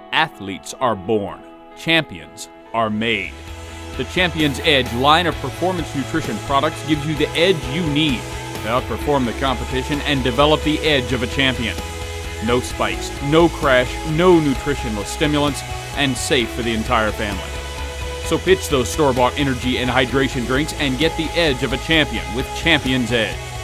Athletes are born. Champions are made. The Champion's Edge line of performance nutrition products gives you the edge you need to outperform the competition and develop the edge of a champion. No spikes, no crash, no nutritionless stimulants, and safe for the entire family. So pitch those store-bought energy and hydration drinks and get the edge of a champion with Champion's Edge.